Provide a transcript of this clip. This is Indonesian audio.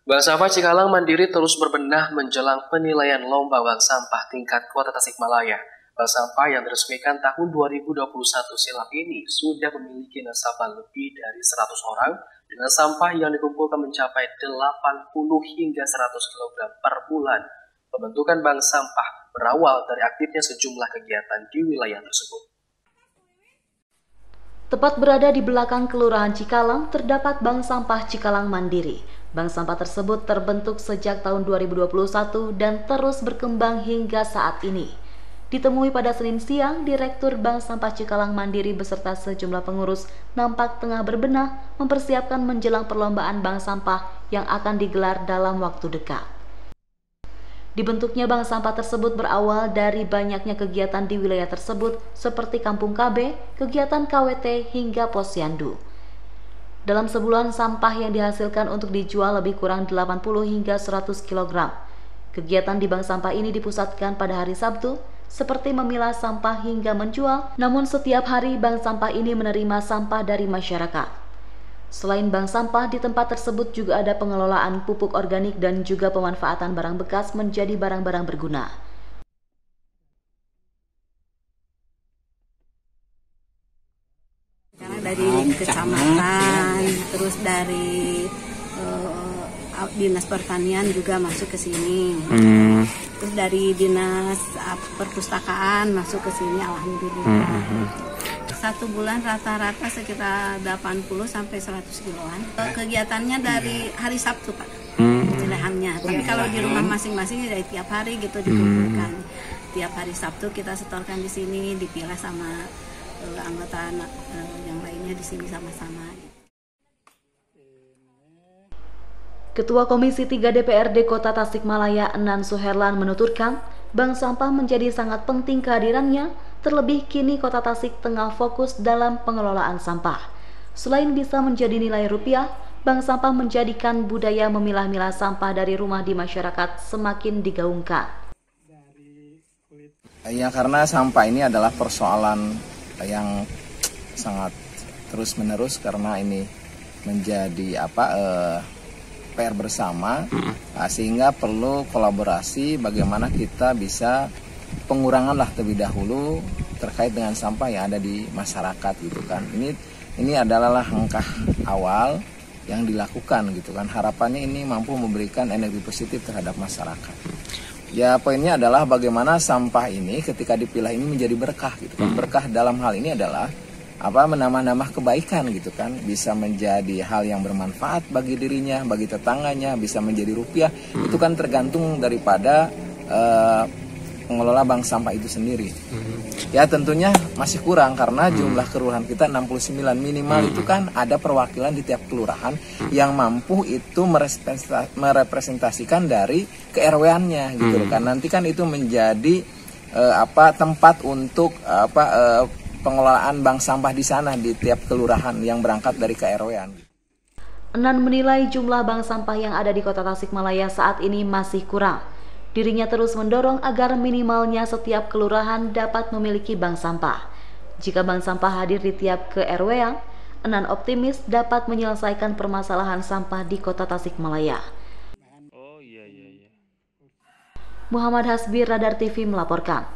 Bank Sampah Cikalang Mandiri terus berbenah menjelang penilaian lomba bank sampah tingkat kota Tasikmalaya. Bank sampah yang diresmikan tahun 2021 silam ini sudah memiliki nasabah lebih dari 100 orang dengan sampah yang dikumpulkan mencapai 80 hingga 100 kg per bulan. Pembentukan bank sampah berawal dari aktifnya sejumlah kegiatan di wilayah tersebut. Tepat berada di belakang Kelurahan Cikalang terdapat Bank Sampah Cikalang Mandiri. Bank sampah tersebut terbentuk sejak tahun 2021 dan terus berkembang hingga saat ini. Ditemui pada Senin siang, Direktur Bank Sampah Cikalang Mandiri beserta sejumlah pengurus nampak tengah berbenah mempersiapkan menjelang perlombaan bank sampah yang akan digelar dalam waktu dekat. Dibentuknya bank sampah tersebut berawal dari banyaknya kegiatan di wilayah tersebut seperti Kampung KB, kegiatan KWT, hingga Posyandu. Dalam sebulan sampah yang dihasilkan untuk dijual lebih kurang 80 hingga 100 kg. Kegiatan di bank sampah ini dipusatkan pada hari Sabtu, seperti memilah sampah hingga menjual, namun setiap hari bank sampah ini menerima sampah dari masyarakat. Selain bank sampah, di tempat tersebut juga ada pengelolaan pupuk organik dan juga pemanfaatan barang bekas menjadi barang-barang berguna. Dari kecamatan, terus dari dinas pertanian juga masuk ke sini. Terus dari dinas perpustakaan masuk ke sini, alhamdulillah. Satu bulan rata-rata sekitar 80 sampai 100 kiloan. Kegiatannya dari hari Sabtu, Pak. Pemilahannya. Tapi kalau di rumah masing-masing dari tiap hari gitu dikumpulkan. Tiap hari Sabtu kita setorkan di sini, dipilah sama anggota yang lainnya di sini sama-sama. Ketua Komisi 3 DPRD Kota Tasikmalaya Enan Suherlan menuturkan, bank sampah menjadi sangat penting kehadirannya, terlebih kini Kota Tasik tengah fokus dalam pengelolaan sampah. Selain bisa menjadi nilai rupiah, bank sampah menjadikan budaya memilah-milah sampah dari rumah di masyarakat semakin digaungkan. Ya, karena sampah ini adalah persoalan yang sangat terus-menerus karena ini menjadi PR bersama, sehingga perlu kolaborasi bagaimana kita bisa pengurangan lah terlebih dahulu terkait dengan sampah yang ada di masyarakat gitu kan. Ini adalah langkah awal yang dilakukan gitu kan. Harapannya ini mampu memberikan energi positif terhadap masyarakat. Ya, poinnya adalah bagaimana sampah ini ketika dipilah ini menjadi berkah gitu kan. Berkah dalam hal ini adalah menambah-nambah kebaikan gitu kan, bisa menjadi hal yang bermanfaat bagi dirinya, bagi tetangganya, bisa menjadi rupiah. Itu kan tergantung daripada pengelola bank sampah itu sendiri. Ya, tentunya masih kurang karena jumlah kelurahan kita 69 minimal. Itu kan ada perwakilan di tiap kelurahan yang mampu itu merepresentasikan dari ke-RW-annya gitu kan. Nanti kan itu menjadi tempat untuk pengelolaan bank sampah di sana di tiap kelurahan yang berangkat dari KRW-an. Enan menilai jumlah bank sampah yang ada di Kota Tasikmalaya saat ini masih kurang. Dirinya terus mendorong agar minimalnya setiap kelurahan dapat memiliki bank sampah. Jika bank sampah hadir di tiap KRW-an, Enan optimis dapat menyelesaikan permasalahan sampah di Kota Tasikmalaya. Muhammad Hasbi, Radar TV melaporkan.